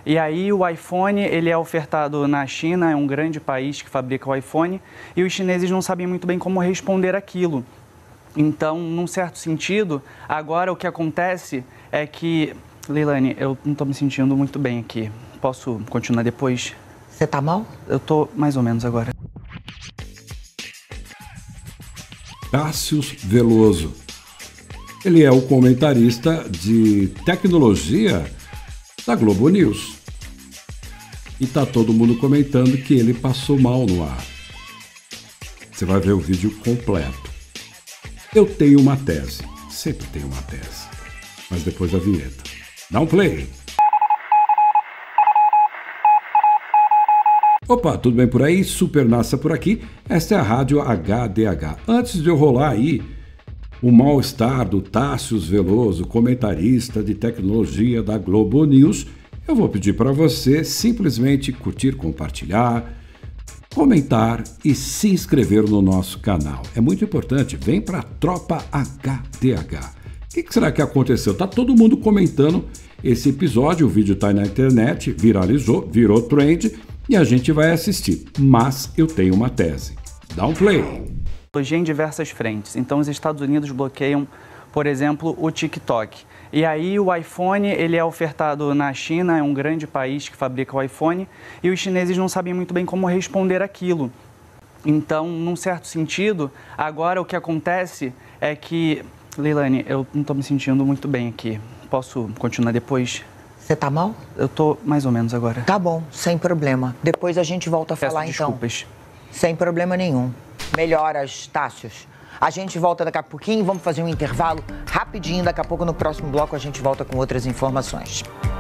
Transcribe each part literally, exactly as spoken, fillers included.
E aí o iPhone, ele é ofertado na China, é um grande país que fabrica o iPhone, e os chineses não sabem muito bem como responder aquilo. Então, num certo sentido, agora o que acontece é que... Leilane, eu não estou me sentindo muito bem aqui. Posso continuar depois? Você tá mal? Eu tô mais ou menos agora. Tássius Veloso. Ele é o comentarista de tecnologia da Globo News. E tá todo mundo comentando que ele passou mal no ar. Você vai ver o vídeo completo. Eu tenho uma tese. Sempre tenho uma tese. Mas depois da vinheta. Dá um play. Opa, tudo bem por aí? Supernassa por aqui. Esta é a Rádio H D H. Antes de eu rolar aí o mal-estar do Tássius Veloso, comentarista de tecnologia da Globo News, eu vou pedir para você simplesmente curtir, compartilhar, comentar e se inscrever no nosso canal. É muito importante. Vem para a Tropa H D H. O que, que será que aconteceu? Tá todo mundo comentando esse episódio, o vídeo está na internet, viralizou, virou trend, e a gente vai assistir, mas eu tenho uma tese. Dá um play. Em diversas frentes. Então, os Estados Unidos bloqueiam, por exemplo, o TikTok. E aí o iPhone, ele é ofertado na China, é um grande país que fabrica o iPhone, e os chineses não sabem muito bem como responder aquilo. Então, num certo sentido, agora o que acontece é que... Leilane, eu não estou me sentindo muito bem aqui. Posso continuar depois? Você tá mal? Eu tô mais ou menos agora. Tá bom, sem problema. Depois a gente volta a Peço falar desculpas. então. Sem problema nenhum. Melhoras, Tássius. A gente volta daqui a pouquinho, vamos fazer um intervalo rapidinho. Daqui a pouco, no próximo bloco, a gente volta com outras informações.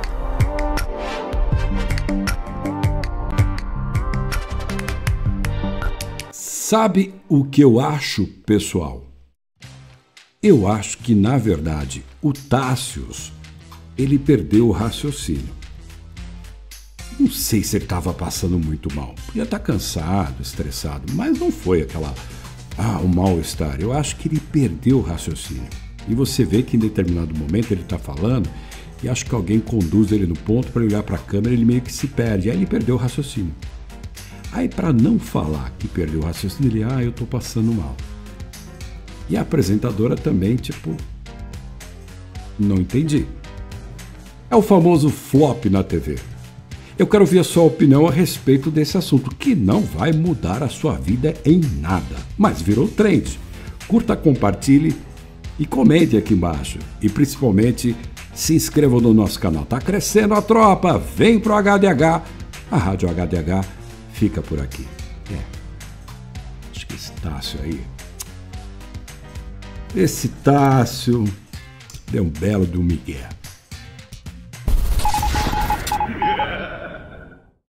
Sabe o que eu acho, pessoal? Eu acho que, na verdade, o Tássius, ele perdeu o raciocínio. Não sei se ele estava passando muito mal. Podia estar cansado, estressado, mas não foi aquela... Ah, o mal-estar. Eu acho que ele perdeu o raciocínio. E você vê que em determinado momento ele está falando e acho que alguém conduz ele no ponto para olhar para a câmera e ele meio que se perde. Aí ele perdeu o raciocínio. Aí, para não falar que perdeu o raciocínio, ele... Ah, eu estou passando mal. E a apresentadora também, tipo... Não entendi. É o famoso flop na T V. Eu quero ouvir a sua opinião a respeito desse assunto, que não vai mudar a sua vida em nada, mas virou trend. Curta, compartilhe e comente aqui embaixo. E principalmente, se inscreva no nosso canal. Tá crescendo a tropa, vem pro H D H. A Rádio H D H fica por aqui. É, acho que esse Tássio aí... Esse Tássio deu um belo do migué.